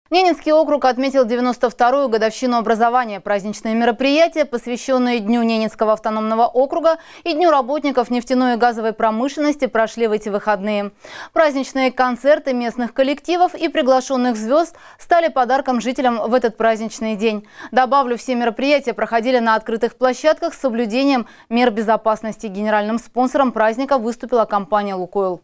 Ненецкий округ отметил 92-ю годовщину образования. Праздничные мероприятия, посвященные Дню Ненецкого автономного округа и Дню работников нефтяной и газовой промышленности, прошли в эти выходные. Праздничные концерты местных коллективов и приглашенных звезд стали подарком жителям в этот праздничный день. Добавлю, все мероприятия проходили на открытых площадках с соблюдением мер безопасности. Генеральным спонсором праздника выступила компания «Лукойл».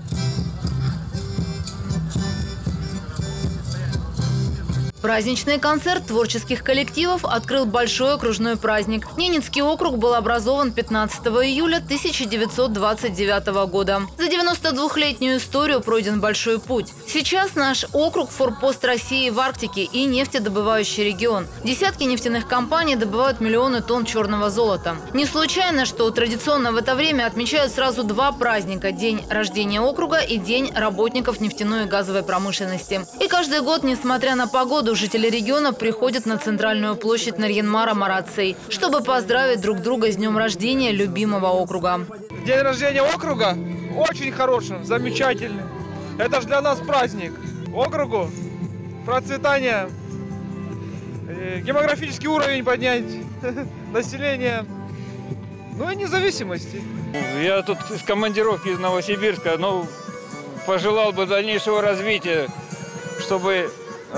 Праздничный концерт творческих коллективов открыл большой окружной праздник. Ненецкий округ был образован 15 июля 1929 года. За 92-летнюю историю пройден большой путь. Сейчас наш округ – форпост России в Арктике и нефтедобывающий регион. Десятки нефтяных компаний добывают миллионы тонн черного золота. Не случайно, что традиционно в это время отмечают сразу два праздника – День рождения округа и День работников нефтяной и газовой промышленности. И каждый год, несмотря на погоду, жители региона приходят на центральную площадь Нарьян-Мара Мараций, чтобы поздравить друг друга с днем рождения любимого округа. День рождения округа очень хороший, замечательный. Это же для нас праздник. Округу процветание, демографический уровень поднять, население, ну и независимости. Я тут из командировки из Новосибирска, но пожелал бы дальнейшего развития, чтобы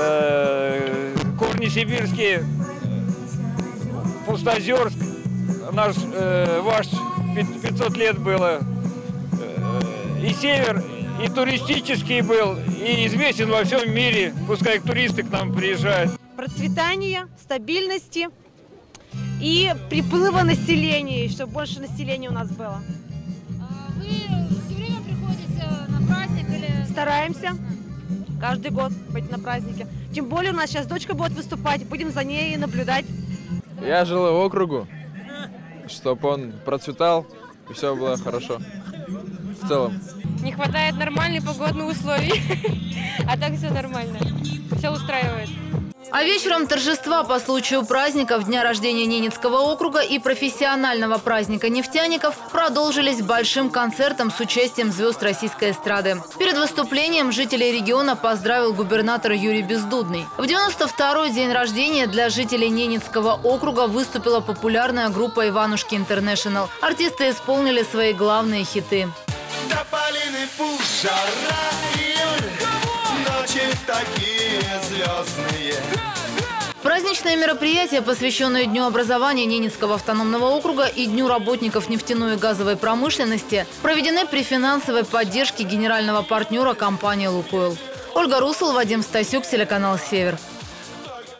корни сибирские, Пустозерск, ваш 500 лет было, и север, и туристический был, и известен во всем мире, пускай туристы к нам приезжают. Процветание, стабильности и приплыва населения, чтобы больше населения у нас было. Вы все время приходите на праздник или... Стараемся каждый год быть на празднике. Тем более у нас сейчас дочка будет выступать, будем за ней наблюдать. Я желаю округу, чтобы он процветал и все было хорошо в целом. Не хватает нормальных погодных условий, а так все нормально, все устраивает. А вечером торжества по случаю праздников Дня рождения Ненецкого округа и профессионального праздника нефтяников продолжились большим концертом с участием звезд российской эстрады. Перед выступлением жителей региона поздравил губернатор Юрий Бездудный. В 92-й день рождения для жителей Ненецкого округа выступила популярная группа «Иванушки Интернешнл». Артисты исполнили свои главные хиты. Тополиный пух, жара, июль, ночи такие звездные. Праздничные мероприятия, посвященные Дню образования Ненецкого автономного округа и Дню работников нефтяной и газовой промышленности, проведены при финансовой поддержке генерального партнера компании «Лукойл». Ольга Русул, Вадим Стасюк, телеканал «Север».